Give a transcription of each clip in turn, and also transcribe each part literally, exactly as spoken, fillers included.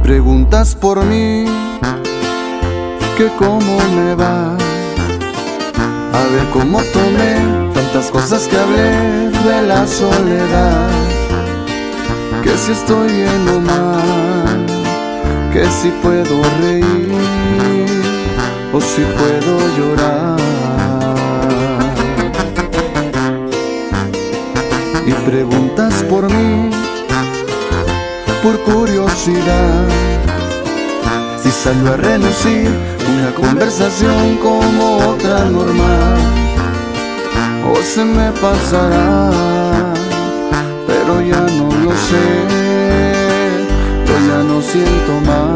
preguntas por mí, que cómo me va. A ver cómo tomé tantas cosas que hablé de la soledad, que si estoy bien o mal, que si puedo reír o si puedo llorar. Y preguntas por mí, por curiosidad, si salió a relucir una conversación como otra normal, o se me pasará, pero ya no lo sé, yo ya no siento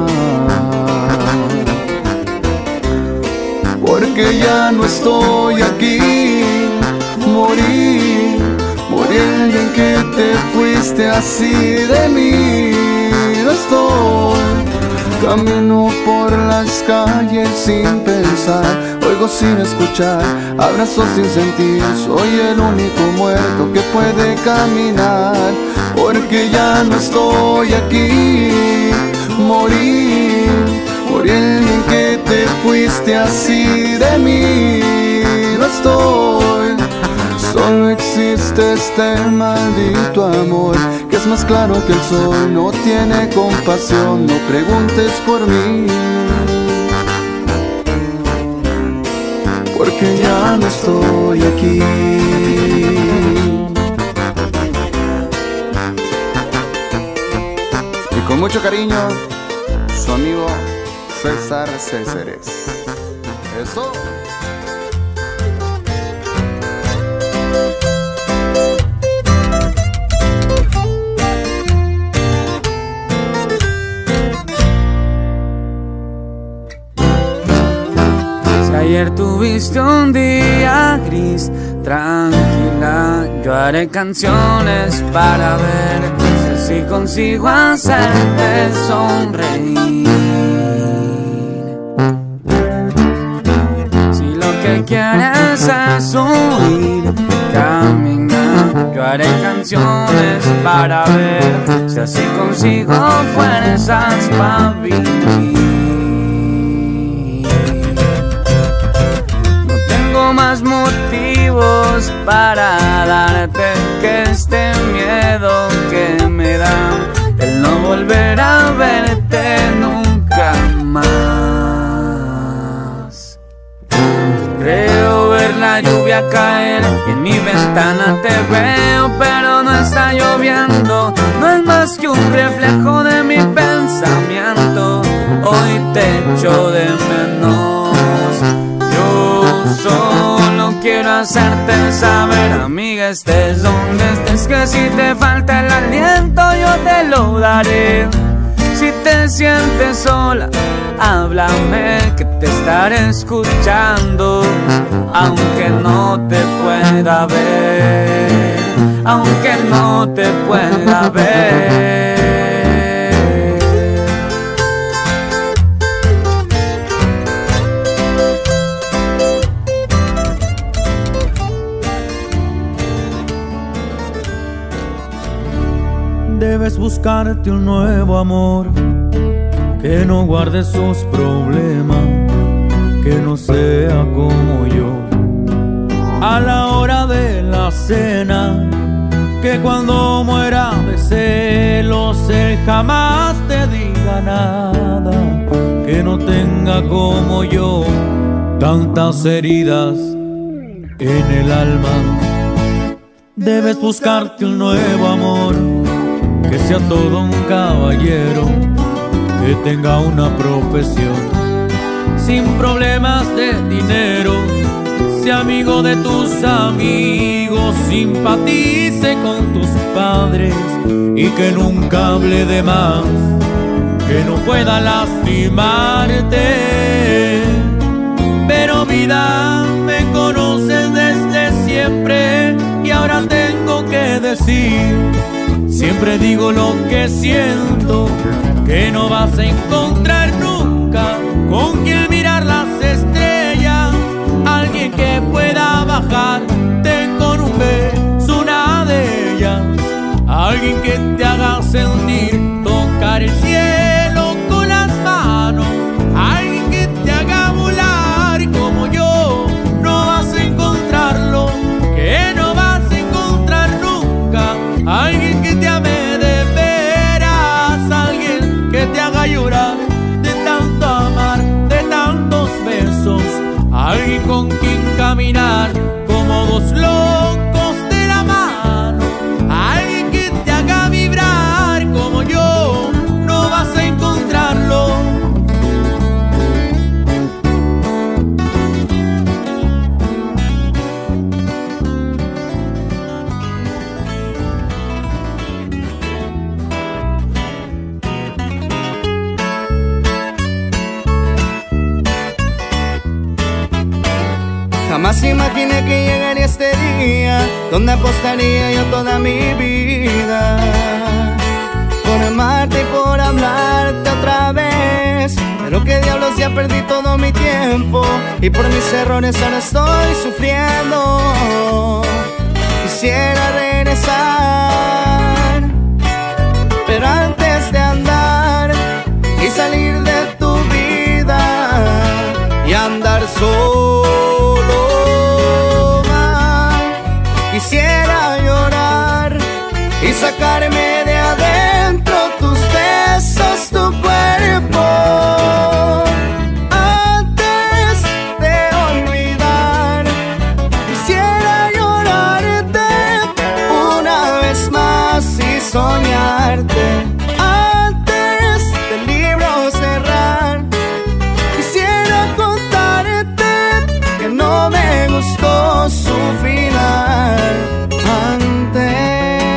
más, porque ya no estoy aquí. Morí, morí el día en que te fuiste así de mí. No estoy, camino por las calles sin pensar, oigo sin escuchar, abrazo sin sentir. Soy el único muerto que puede caminar, porque ya no estoy aquí. Morí, morí el día en que te fuiste así de mí. No estoy, solo existe este maldito amor, que es más claro que el sol, no tiene compasión. No preguntes por mí, porque ya no estoy aquí. Y con mucho cariño, su amigo César Césares. Eso. Ayer tuviste un día gris, tranquila, yo haré canciones para ver si consigo hacerte sonreír. Si lo que quieres es huir, camina, yo haré canciones para ver si así consigo fuerzas para vivir. Más motivos para darte que este miedo que me da el no volver a verte nunca más. Creo ver la lluvia caer y en mi ventana te veo, pero no está lloviendo, no es más que un reflejo de mi pensamiento. Hoy te echo de menos, yo solo quiero hacerte saber, amiga, estés donde estés, que si te falta el aliento yo te lo daré. Si te sientes sola, háblame, que te estaré escuchando, aunque no te pueda ver, aunque no te pueda ver. Debes buscarte un nuevo amor, que no guarde sus problemas, que no sea como yo. A la hora de la cena, que cuando muera de celos él jamás te diga nada, que no tenga como yo tantas heridas en el alma. Debes buscarte un nuevo amor, que sea todo un caballero, que tenga una profesión, sin problemas de dinero, sea amigo de tus amigos, simpatice con tus padres y que nunca hable de más, que no pueda lastimarte. Pero vida, me conoces desde siempre y ahora tengo que decir, siempre digo lo que siento, que no vas a encontrar nunca con quien mirar las estrellas, alguien que pueda bajarte con un beso, una de ellas, alguien que te haga sentir tocar el cielo alguien con quien caminar como dos locos de la mano, alguien que te haga vibrar como yo, no vas a encontrarlo. Jamás imaginé que llegaría este día donde apostaría yo toda mi vida por amarte y por hablarte otra vez. Pero qué diablos, ya perdí todo mi tiempo y por mis errores ahora estoy sufriendo. Quisiera regresar, pero antes de andar y salir de tu vida y andar solo, quisiera llorar y sacarme de adentro tus besos, tu cuerpo, antes de olvidar. Quisiera llorarte una vez más y soñarte antes del libro cerrar. Quisiera contarte que no me gustó su final antes.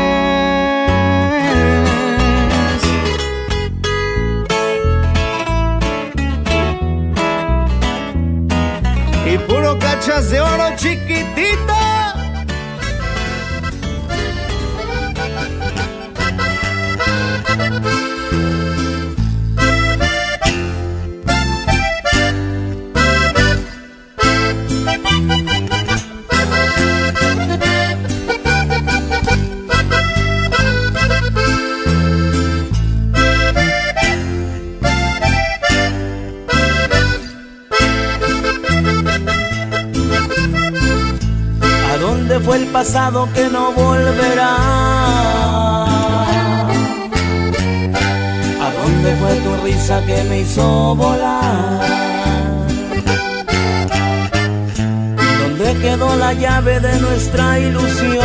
Y puro cachas de oro chiquitito. Fue el pasado que no volverá. ¿A dónde fue tu risa que me hizo volar? ¿Dónde quedó la llave de nuestra ilusión?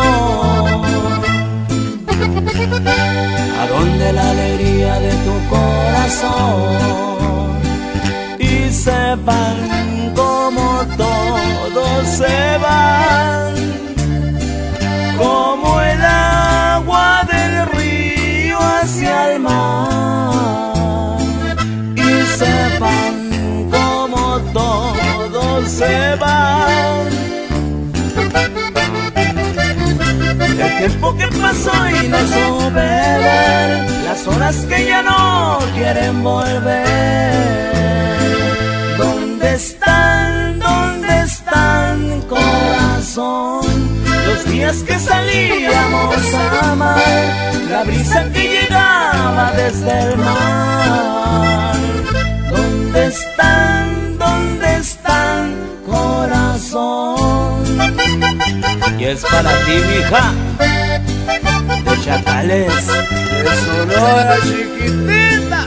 ¿A dónde la alegría de tu corazón? Y se van como todos se van, como el agua del río hacia el mar. Y se van como todos se van. El tiempo que pasó y no supe ver, las horas que ya no quieren volver. ¿Dónde están? ¿Dónde están, corazón? Los días que salíamos a amar, la brisa que llegaba desde el mar. ¿Dónde están? ¿Dónde están, corazón? Y es para ti, mija, de Chacales, de Sonora, chiquitita.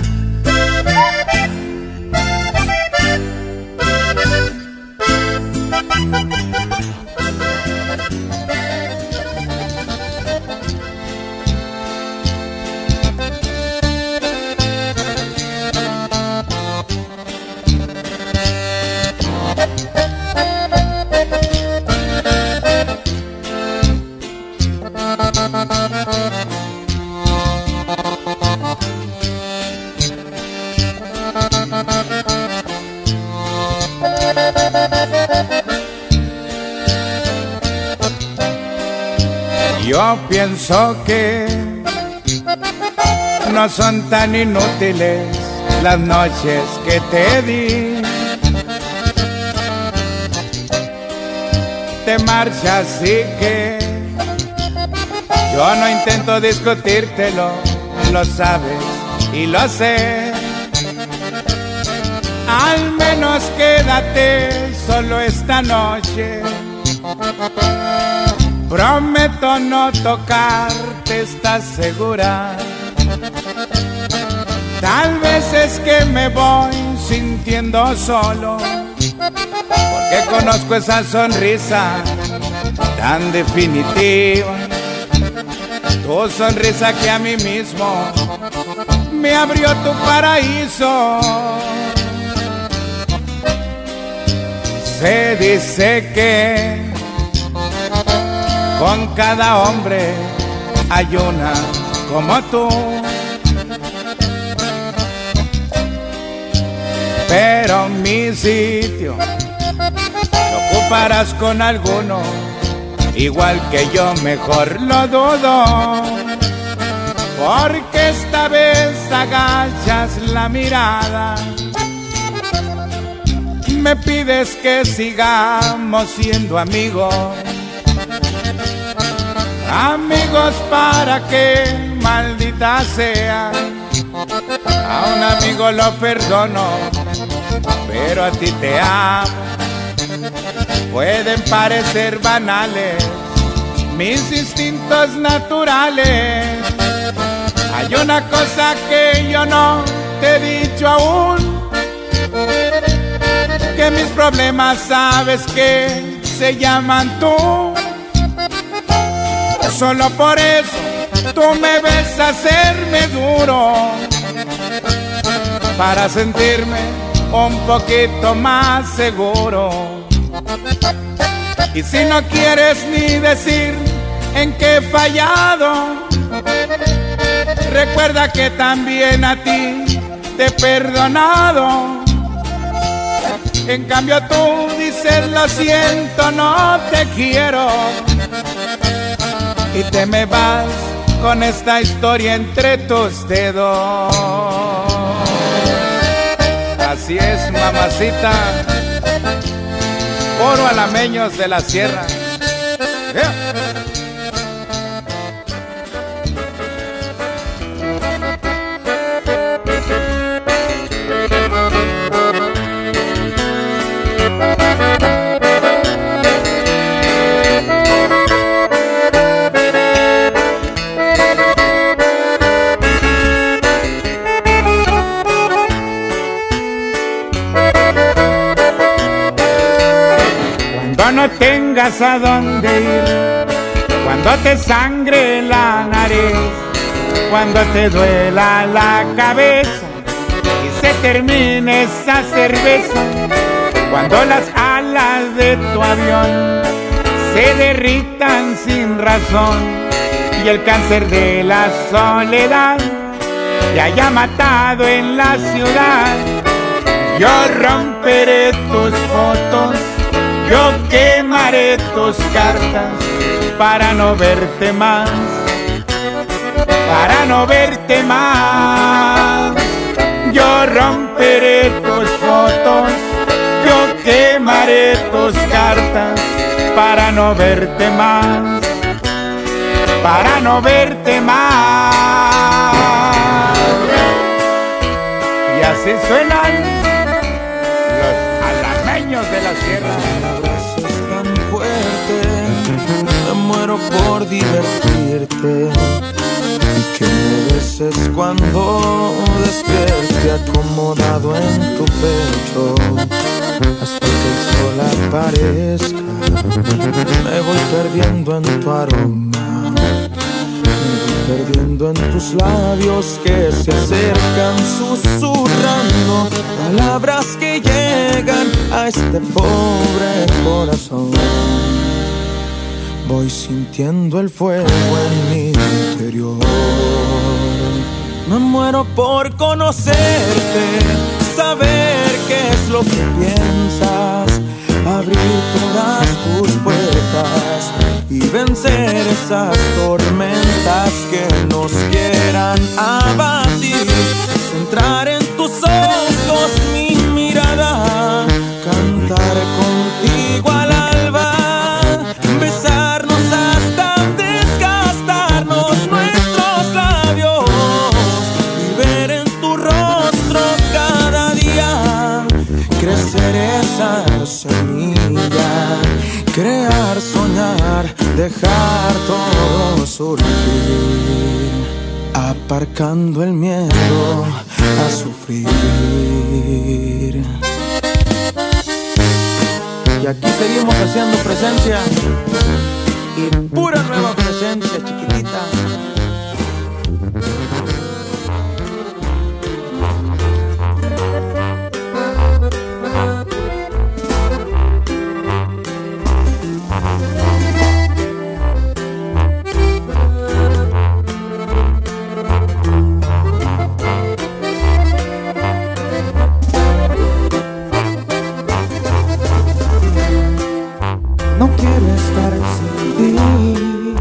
Yo pienso que no son tan inútiles las noches que te di. Te marchas y que yo no intento discutírtelo, lo sabes y lo sé. Al menos quédate solo esta noche. Prometo no tocarte, ¿estás segura? Tal vez es que me voy sintiendo solo porque conozco esa sonrisa tan definitiva. Tu sonrisa que a mí mismo me abrió tu paraíso. Se dice que con cada hombre hay una como tú, pero mi sitio lo ocuparás con alguno igual que yo, mejor lo dudo, porque esta vez agachas la mirada, me pides que sigamos siendo amigos. Amigos para que, maldita sea, a un amigo lo perdono, pero a ti te amo. Pueden parecer banales mis instintos naturales. Hay una cosa que yo no te he dicho aún, que mis problemas sabes que se llaman tú. Solo por eso tú me ves hacerme duro, para sentirme un poquito más seguro. Y si no quieres ni decir en qué he fallado, recuerda que también a ti te he perdonado. En cambio tú dices lo siento, no te quiero, y te me vas con esta historia entre tus dedos. Así es, mamacita, oro alameños de la sierra. Yeah. No tengas a dónde ir, cuando te sangre la nariz, cuando te duela la cabeza y se termine esa cerveza, cuando las alas de tu avión se derritan sin razón y el cáncer de la soledad te haya matado en la ciudad, yo romperé tus fotos, yo quemaré tus cartas para no verte más, para no verte más. Yo romperé tus fotos, yo quemaré tus cartas para no verte más, para no verte más. Y así suenan los alameños de la sierra. Me muero por divertirte y que me beses cuando despierte acomodado en tu pecho hasta que el sol aparezca. Me voy perdiendo en tu aroma, me voy perdiendo en tus labios que se acercan susurrando palabras que llegan a este pobre corazón. Voy sintiendo el fuego en mi interior. Me muero por conocerte, saber qué es lo que piensas, abrir todas tus puertas y vencer esas tormentas que nos quieran abatir. Centrar en tus ojos mi mirada, cantar contigo al alba, besarnos hasta desgastarnos nuestros labios y ver en tu rostro cada día crecer esa semilla, crear, soñar, dejar todo surgir, aparcando el miedo a sufrir. aquí seguimos haciendo presencia y pura nueva presencia, chiquitita. No quiero estar sin ti.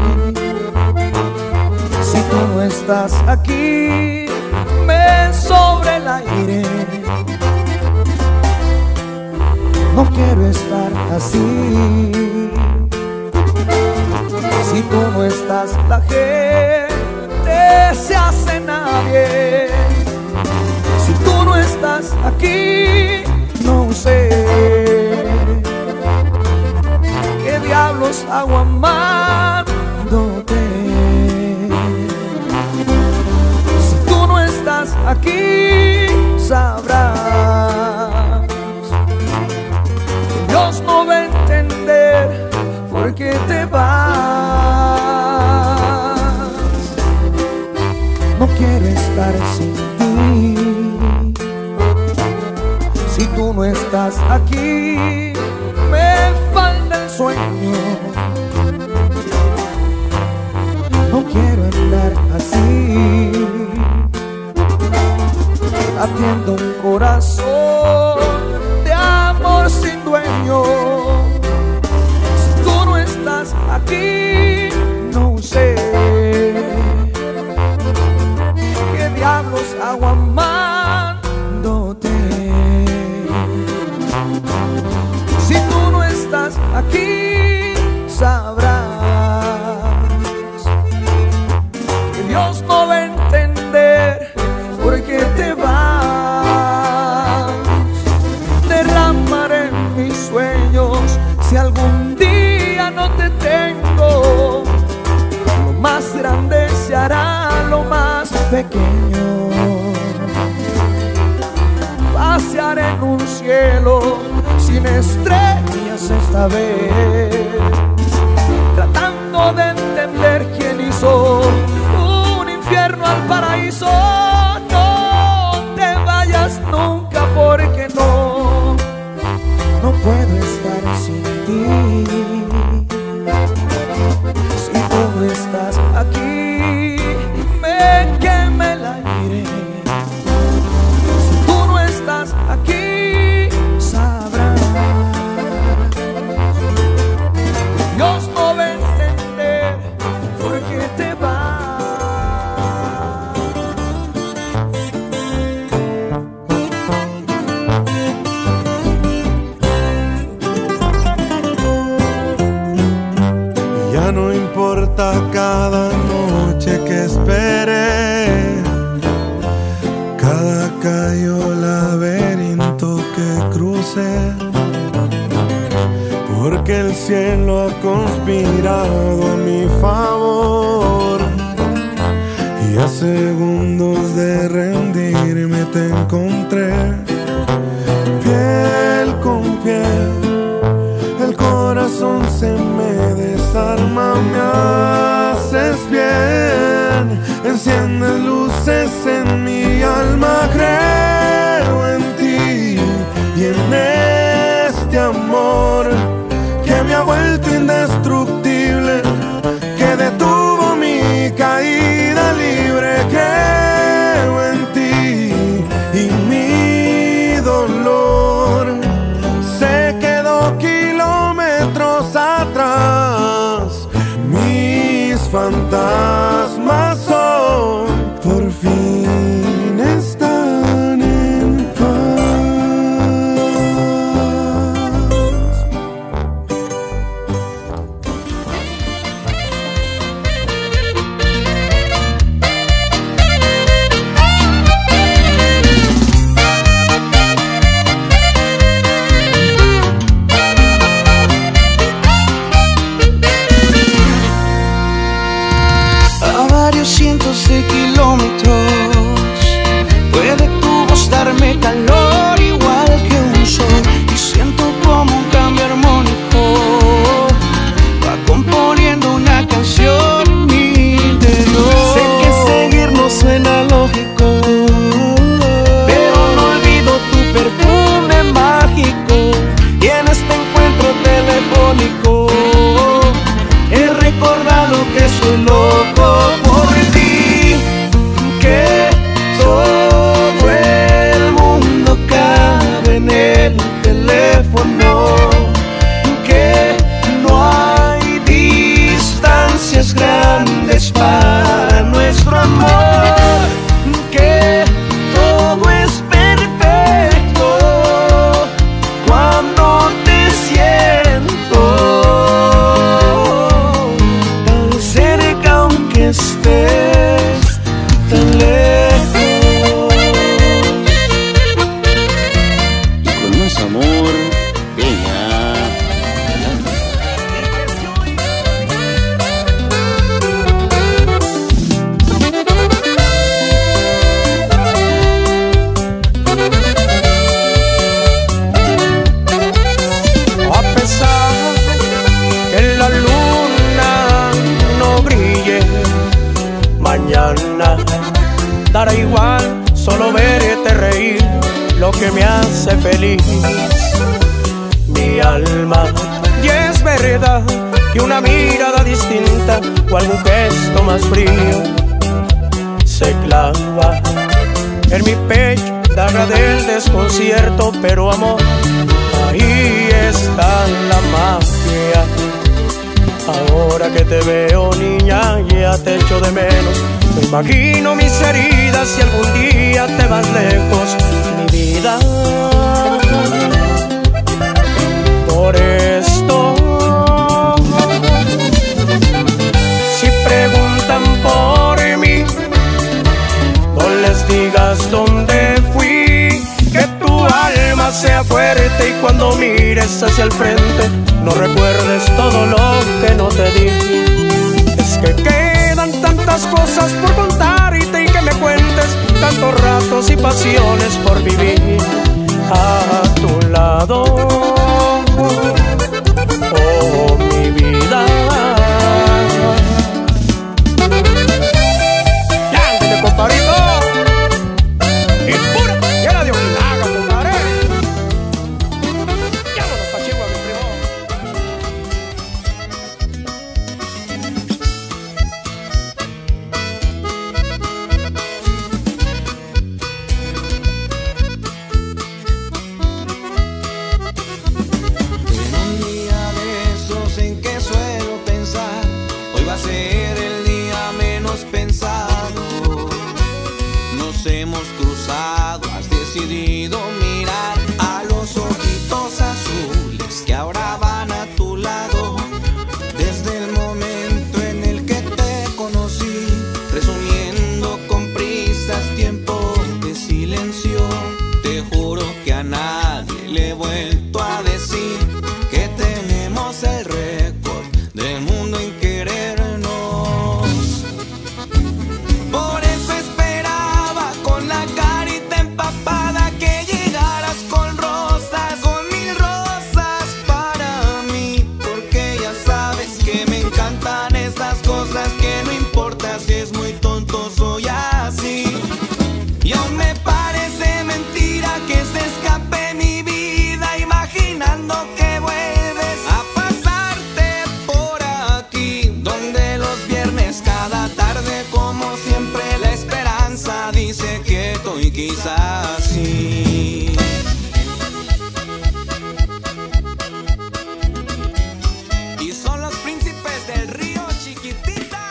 Si tú no estás aquí, me sobre el aire. No quiero estar así. Si tú no estás, la gente se hace nadie. Si tú no estás aquí, no sé qué diablos hago amándote. Si tú no estás aquí, sabrás que Dios no va a entender por qué te vas. No quiero estar sin ti. Si tú no estás aquí, me falta el sueño. No quiero andar así, latiendo un corazón de amor sin dueño. Si tú no estás aquí, no sé qué diablos hago amándote. Si tú no estás aquí, sabrás que Dios no va a entender por qué te vas. Derramaré mis sueños si algún día no te tengo. Lo más grande se hará lo más pequeño. Pasearé en un cielo sin estrellas esta vez, tratando de entender quién hizo un infierno al paraíso. No te vayas nunca, porque no, no puedo estar sin ti. Si tú no estás aquí, me quema el aire. Si tú no estás aquí, sabrás que Dios no va a entender por qué te vas. Ya no importa cada noche que esperé, cada calle o laberinto que crucé, porque el cielo ha conspirado a mi favor. Y a segundos de rendirme te encontré, piel con piel. El corazón se me desarma, me haces bien, enciendes luces en mi alma. Creo en ti y en este amor que me ha vuelto indestructible, que detuvo mi caída libre. Creo en ti y mi dolor se quedó kilómetros atrás. Mis fantasmas hoy por fin están en paz. dará igual solo verte reír, lo que me hace feliz mi alma. Y es verdad que una mirada distinta o algún gesto más frío se clava en mi pecho, daga del desconcierto, pero amor, ahí está la magia. Ahora que te veo, niña, ya te echo de menos. Me imagino mis heridas si algún día te vas lejos, mi vida. Por esto, si preguntan por mí, no les digas dónde fui, que tu alma sea fuerte y cuando mires hacia el frente no recuerdes todo lo que no te di. Es que quedan tantas cosas por contarte y que me cuentes tantos ratos y pasiones por vivir a tu lado, oh mi vida. Ya, ándale, compadrito. Y pura, y era de Ojinaga, compadre. Llámanos pa' Chihuahua, mi primo. Hemos cruzado, has decidido mirar a los ojitos azules que ahora van a tu lado. Desde el momento en el que te conocí, resumiendo con prisas tiempo de silencio, te juro que a nadie le he vuelto a decir que tenemos el récord del mundo en querernos. Por eso esperaba con la carita empapada que llegaras con rosas, con mil rosas para mí, porque ya sabes que me encantan esas cosas que no importa si es muy tonto, soy así. Y aún me parece mentira que se escape mi vida imaginando que vuelves a pasarte por aquí, donde los viernes cada tarde como siempre la esperanza dice quieto y quizás sí. Y son los príncipes del río, chiquitita.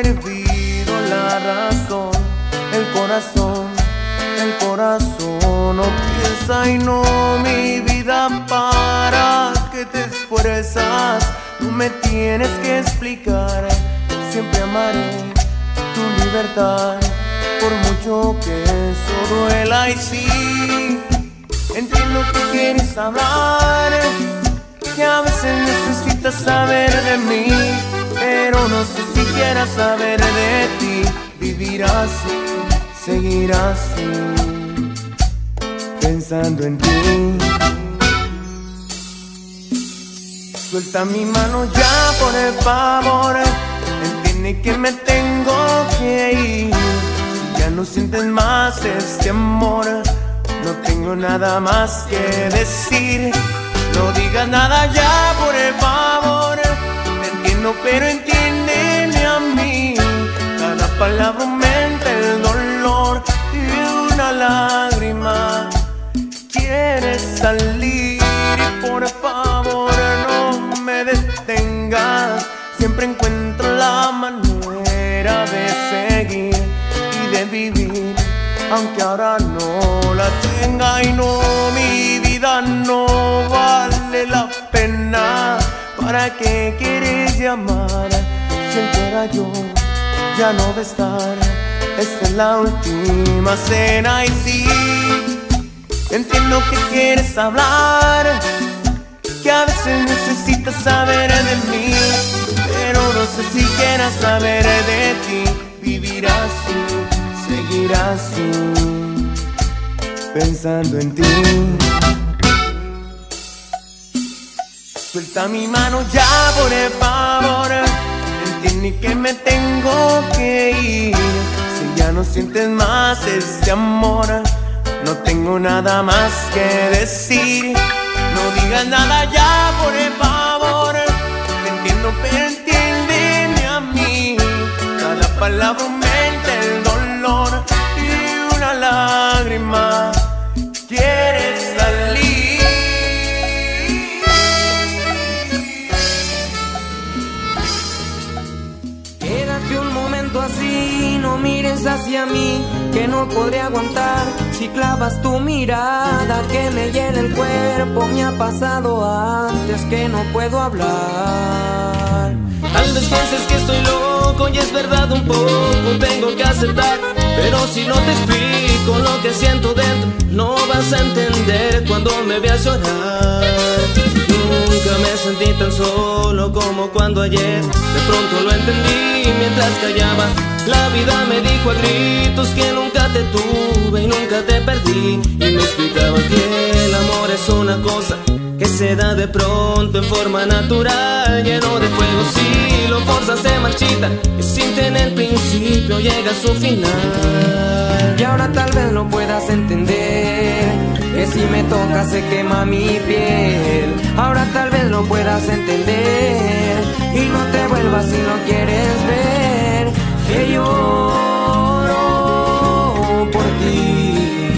perdido la razón, el corazón, el corazón no piensa y no, mi vida, para que te esfuerzas, no me tienes que explicar, siempre amaré tu libertad, por mucho que eso duela. Y sí, entiendo que quieres hablar, que a veces necesitas saber de mí, pero no sé si quieras saber de ti. Vivir así, seguir así, pensando en ti. Suelta mi mano ya, por el favor, entiende que me tengo que ir. Si ya no sientes más este amor, no tengo nada más que decir. No digas nada ya, por el favor, te entiendo pero entiéndeme a mí. Cada palabra aumenta el dolor y una lágrima quiere salir. Y por favor no me detengas, siempre encuentro la manera de seguir y de vivir, aunque ahora no la tenga. Y no, mi vida no vale la pena. ¿Para qué quieres llamar? Si entera yo ya no va a estar. Esta es la última cena. Y sí, entiendo que quieres hablar, que a veces necesitas saber de mí, pero no sé si quieras saber de ti. Vivir así, seguir así, pensando en ti. Suelta mi mano ya, por el favor, entiende que me tengo que ir. Si ya no sientes más este amor, no tengo nada más que decir. No digas nada ya, por el favor, te entiendo pero entiéndeme a mí. Cada palabra aumenta el dolor y una lágrima quiere salir. Quédate un momento así, no mires hacia mí, que no podré aguantar si clavas tu mirada que me llena el cuerpo. Me ha pasado antes que no puedo hablar. Tal vez pienses que estoy loco y es verdad un poco, tengo que aceptar, pero si no te explico lo que siento dentro, no vas a entender cuando me veas llorar. Nunca me sentí tan solo como cuando ayer de pronto lo entendí mientras callaba. La vida me dijo a gritos que nunca te tuve y nunca te perdí, y me explicaba que el amor es una cosa que se da de pronto en forma natural, lleno de fuego. Si lo forzas se marchita y sin tener principio llega a su final. Y ahora tal vez lo puedas entender, que si me tocas se quema mi piel. Ahora tal vez lo puedas entender y no te vuelvas si no quieres ver que lloro por ti,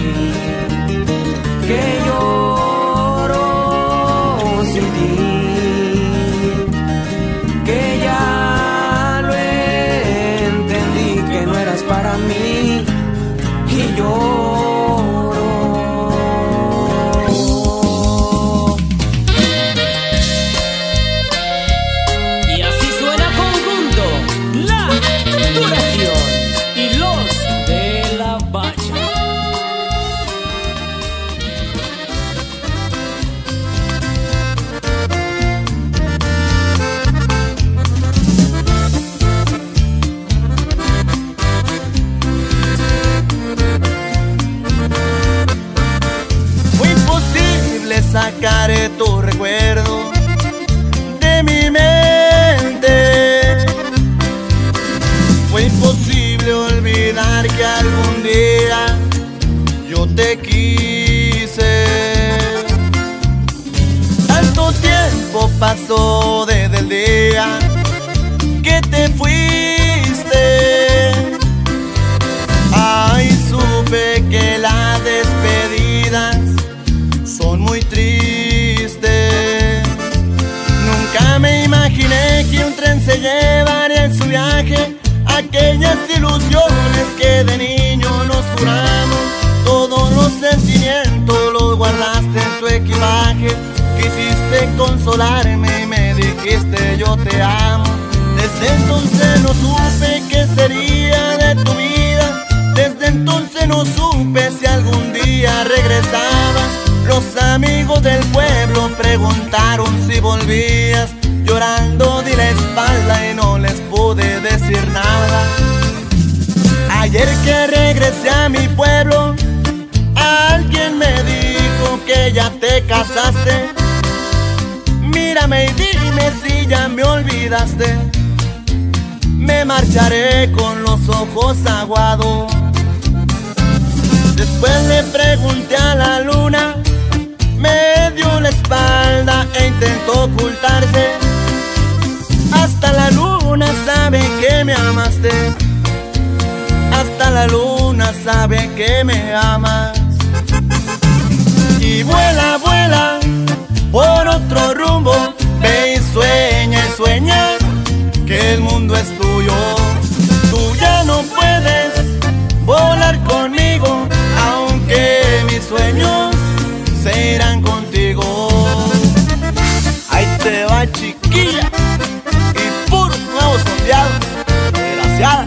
que lloro sin ti, que ya lo entendí, que no eras para mí y yo y los de la bacha. Fue imposible sacar tu recuerdo de mi mente. Fue imposible olvidar que algún día yo te quise. Tanto tiempo pasó desde el día que te fuiste. Ay, supe que las despedidas son muy tristes. Nunca me imaginé que un tren se llevaría en su viaje a pequeñas ilusiones que de niño nos juramos. Todos los sentimientos los guardaste en tu equipaje. Quisiste consolarme y me dijiste yo te amo. Desde entonces no supe qué sería de tu vida. Desde entonces no supe si algún día regresabas. Los amigos del pueblo preguntaron si volvías. Llorando di la espalda y no les pude decir nada. Ayer que regresé a mi pueblo, alguien me dijo que ya te casaste. Mírame y dime si ya me olvidaste. Me marcharé con los ojos aguados. Después le pregunté a la luna, me dio la espalda e intentó ocultarse. Hasta la luna sabe que me amaste. Hasta la luna sabe que me amas. Y vuela, vuela por otro rumbo. Ve y sueña y sueña que el mundo es tuyo. Tú ya no puedes volar conmigo, aunque mis sueños se irán contigo. Ahí te va, chiquilla, y puros nuevos sondeados. Desgraciada.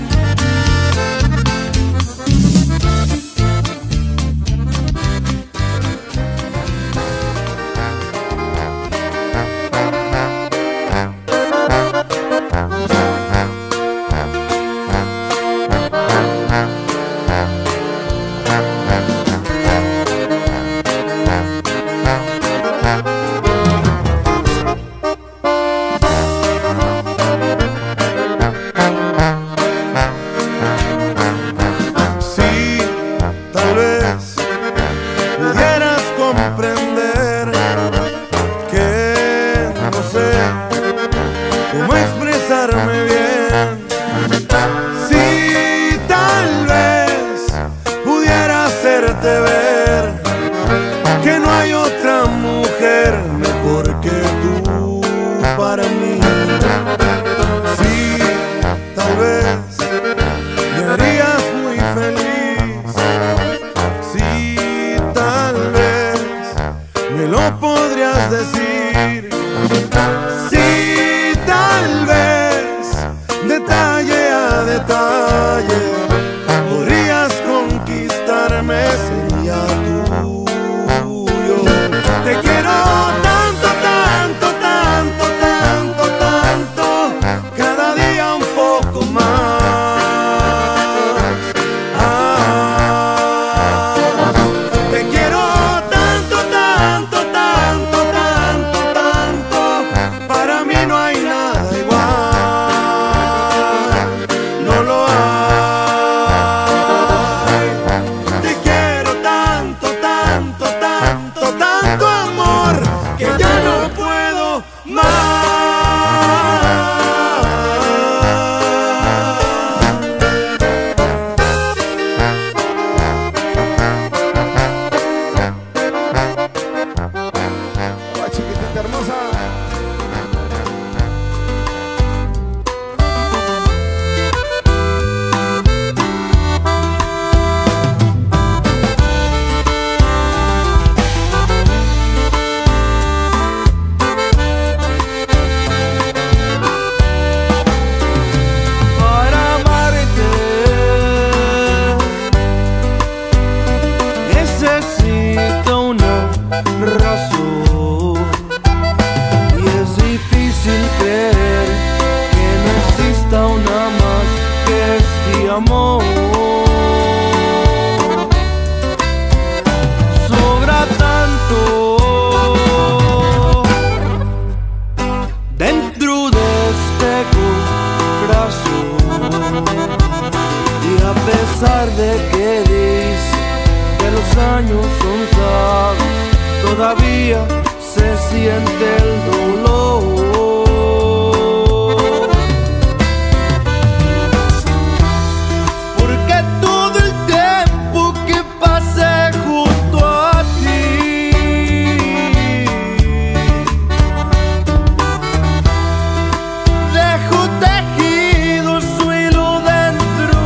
Dejo tejido su hilo dentro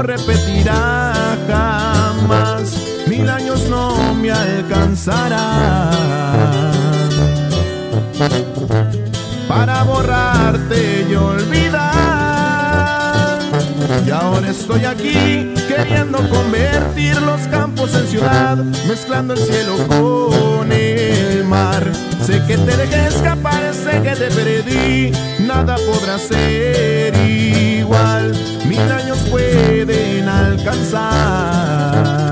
repetirá jamás. Mil años no me alcanzarán para borrarte y olvidar. Y ahora estoy aquí queriendo convertir los campos en ciudad, mezclando el cielo con el mar. Sé que te dejé escapar, sé que te perdí, nada podrá ser igual. Mil años pueden alcanzar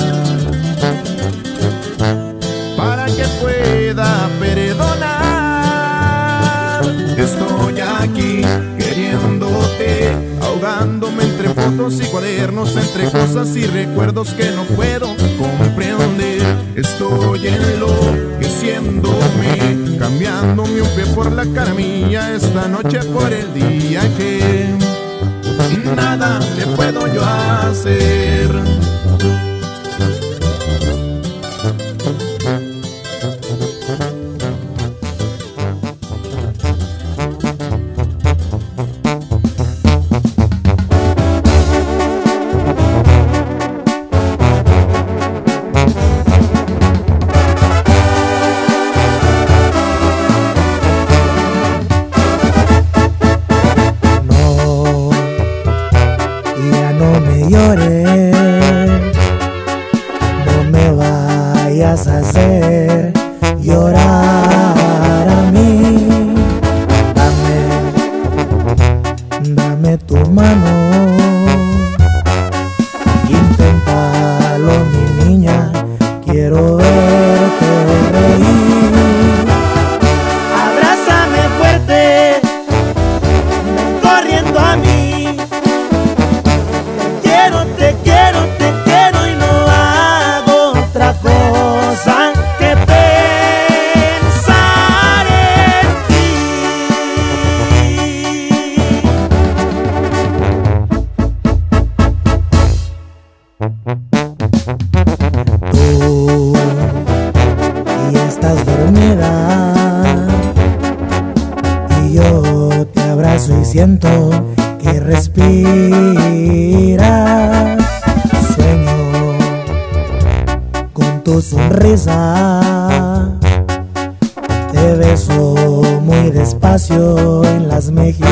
para que pueda perdonar. Estoy aquí queriéndote, ahogándome entre fotos y cuadernos, entre cosas y recuerdos que no puedo comprender. Estoy enloqueciéndome, cambiándome un pie por la cara mía, esta noche por el día que nada le puedo yo hacer. Siento que respiras, sueño con tu sonrisa, te beso muy despacio en las mejillas.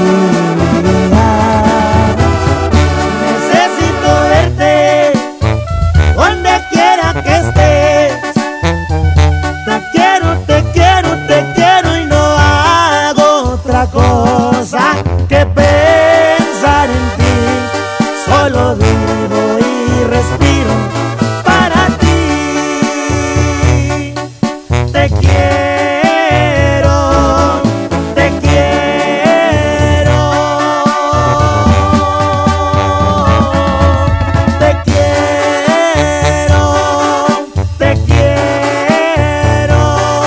Necesito verte donde quiera que estés, te quiero, te quiero, te quiero y no hago otra cosa que pensar en ti. Solo vivo y respiro para ti. Te quiero, te quiero, te quiero, te quiero.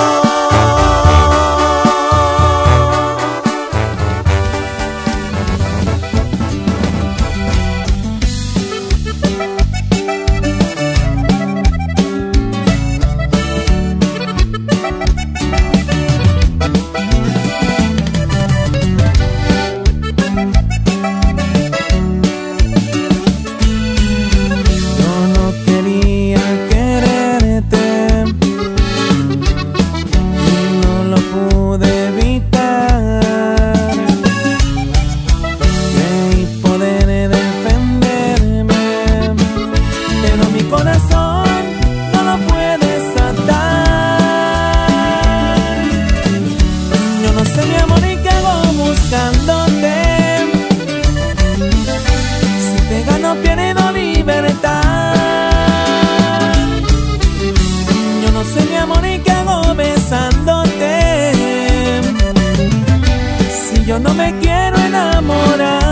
Yo no me quiero enamorar.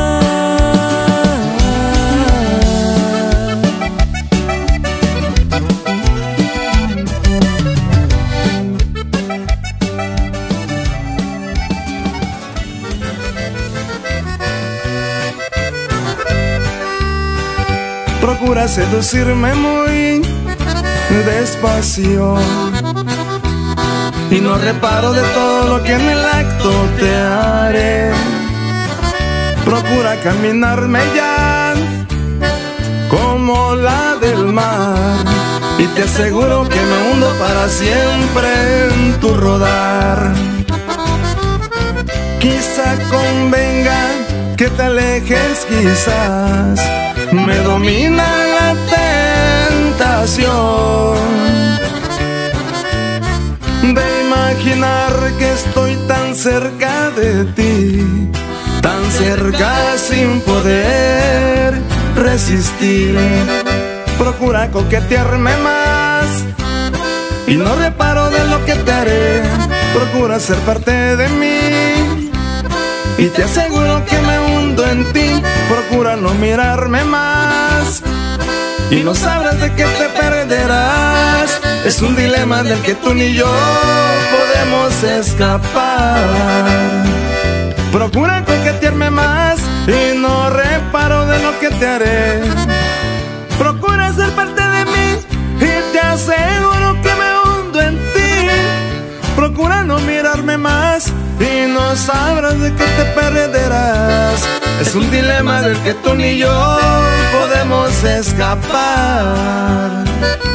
Procura seducirme muy despacio y no reparo de todo lo que en el acto te haré. Procura caminarme ya como la del mar, y te aseguro que me hundo para siempre en tu rodar. Quizá convenga que te alejes, quizás me domina la tentación de imaginar que estoy tan cerca de ti, tan cerca sin poder resistir. Procura coquetearme más y no reparo de lo que te haré. Procura ser parte de mí y te aseguro que me hundo en ti. Procura no mirarme más y no sabrás de qué te perderás. Es un dilema del que tú ni yo podemos escapar. Procura coquetearme más y no reparo de lo que te haré. Procura ser parte de mí y te aseguro que me hundo en ti. Procura no mirarme más y no sabrás de qué te perderás. Es un dilema del que tú ni yo podemos escapar.